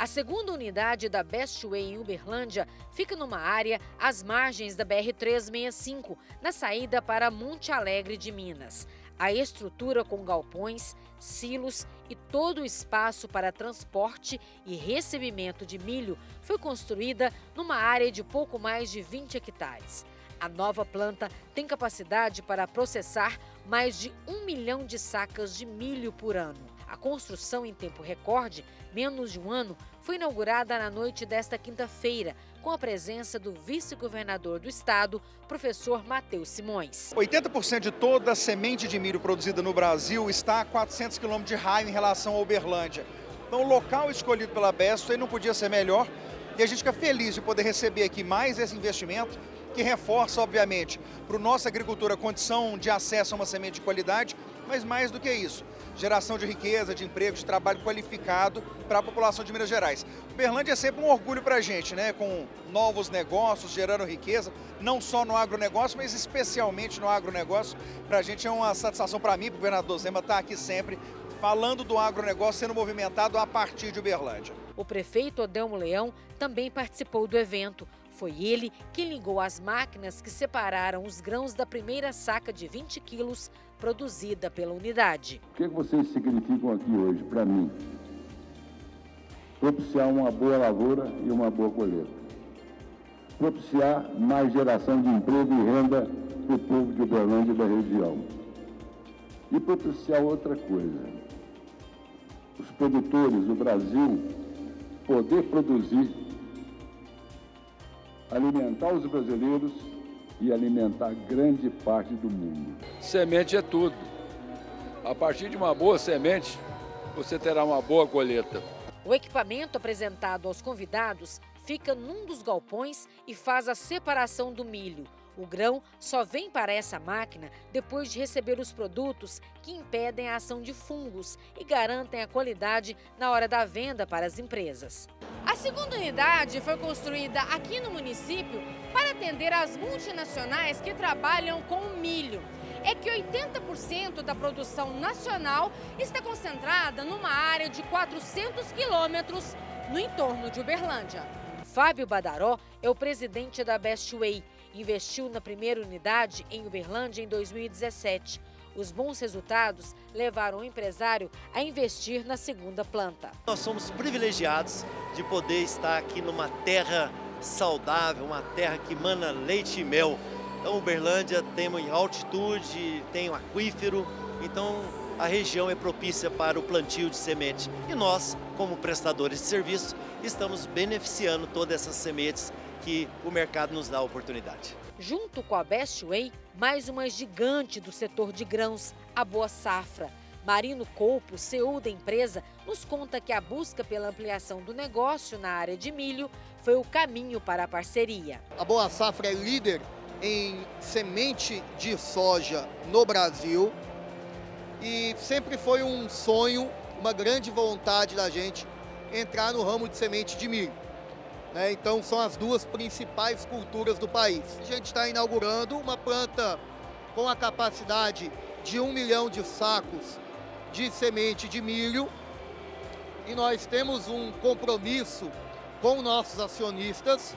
A segunda unidade da Bestway em Uberlândia fica numa área às margens da BR-365, na saída para Monte Alegre de Minas. A estrutura com galpões, silos e todo o espaço para transporte e recebimento de milho foi construída numa área de pouco mais de 20 hectares. A nova planta tem capacidade para processar mais de 1 milhão de sacas de milho por ano. A construção em tempo recorde, menos de um ano, foi inaugurada na noite desta quinta-feira, com a presença do vice-governador do estado, professor Matheus Simões. 80% de toda a semente de milho produzida no Brasil está a 400 quilômetros de raio em relação a Uberlândia. Então o local escolhido pela Bestway não podia ser melhor e a gente fica feliz de poder receber aqui mais esse investimento, que reforça, obviamente, para o nosso agricultor a condição de acesso a uma semente de qualidade, mas mais do que isso, geração de riqueza, de emprego, de trabalho qualificado para a população de Minas Gerais. Uberlândia é sempre um orgulho para a gente, né? Com novos negócios, gerando riqueza, não só no agronegócio, mas especialmente no agronegócio. Para a gente é uma satisfação, para mim, o governador Zema estar aqui sempre, falando do agronegócio sendo movimentado a partir de Uberlândia. O prefeito Odelmo Leão também participou do evento. Foi ele quem ligou as máquinas que separaram os grãos da primeira saca de 20 quilos produzida pela unidade. O que vocês significam aqui hoje para mim? Propiciar uma boa lavoura e uma boa colheita. Propiciar mais geração de emprego e renda para o povo de Uberlândia e da região. E propiciar outra coisa. Os produtores do Brasil poder produzir, alimentar os brasileiros e alimentar grande parte do mundo. Semente é tudo. A partir de uma boa semente, você terá uma boa colheita. O equipamento apresentado aos convidados fica num dos galpões e faz a separação do milho. O grão só vem para essa máquina depois de receber os produtos que impedem a ação de fungos e garantem a qualidade na hora da venda para as empresas. A segunda unidade foi construída aqui no município para atender às multinacionais que trabalham com o milho. É que 80% da produção nacional está concentrada numa área de 400 quilômetros no entorno de Uberlândia. Fábio Badaró é o presidente da Bestway. Investiu na primeira unidade em Uberlândia em 2017. Os bons resultados levaram o empresário a investir na segunda planta. Nós somos privilegiados de poder estar aqui numa terra saudável, uma terra que emana leite e mel. Então, Uberlândia tem altitude, tem um aquífero, então a região é propícia para o plantio de semente. E nós, como prestadores de serviço, estamos beneficiando todas essas sementes que o mercado nos dá a oportunidade. Junto com a Bestway, mais uma gigante do setor de grãos, a Boa Safra. Marino Colpo, CEO da empresa, nos conta que a busca pela ampliação do negócio na área de milho foi o caminho para a parceria. A Boa Safra é líder em semente de soja no Brasil e sempre foi um sonho, uma grande vontade da gente entrar no ramo de semente de milho. Então são as duas principais culturas do país. A gente está inaugurando uma planta com a capacidade de 1 milhão de sacos de semente de milho e nós temos um compromisso com nossos acionistas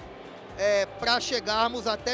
para chegarmos até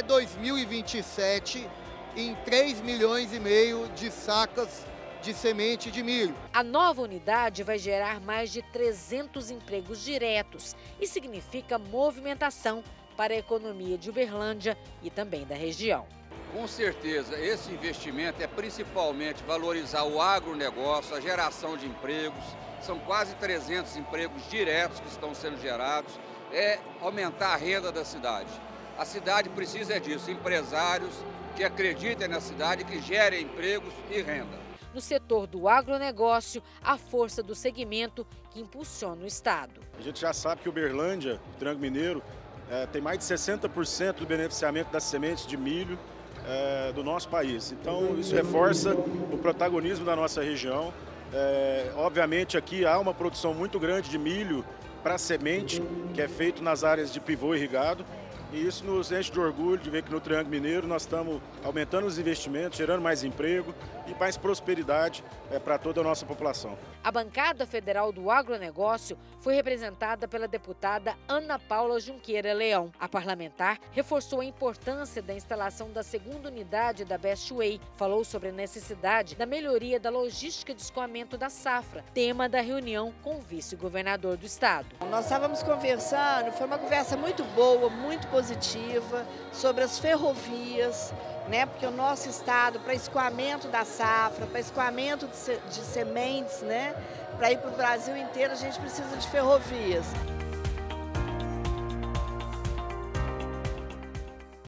2027 em 3,5 milhões de sacas de semente de milho. A nova unidade vai gerar mais de 300 empregos diretos e significa movimentação para a economia de Uberlândia e também da região. Com certeza, esse investimento é principalmente valorizar o agronegócio, a geração de empregos. São quase 300 empregos diretos que estão sendo gerados. É aumentar a renda da cidade. A cidade precisa disso, empresários que acreditem na cidade, que gerem empregos e renda. No setor do agronegócio, a força do segmento que impulsiona o estado. A gente já sabe que Uberlândia, o Triângulo Mineiro, tem mais de 60% do beneficiamento das sementes de milho do nosso país. Então, isso reforça o protagonismo da nossa região. Obviamente, aqui há uma produção muito grande de milho para semente, que é feito nas áreas de pivô irrigado. E isso nos enche de orgulho de ver que no Triângulo Mineiro nós estamos aumentando os investimentos, gerando mais emprego e mais prosperidade para toda a nossa população. A bancada federal do agronegócio foi representada pela deputada Ana Paula Junqueira Leão. A parlamentar reforçou a importância da instalação da segunda unidade da Best Way. Falou sobre a necessidade da melhoria da logística de escoamento da safra, tema da reunião com o vice-governador do estado. Nós estávamos conversando, foi uma conversa muito boa, muito positiva, sobre as ferrovias, né? Porque o nosso estado, para escoamento da safra, para escoamento de sementes, né? Para ir para o Brasil inteiro, a gente precisa de ferrovias.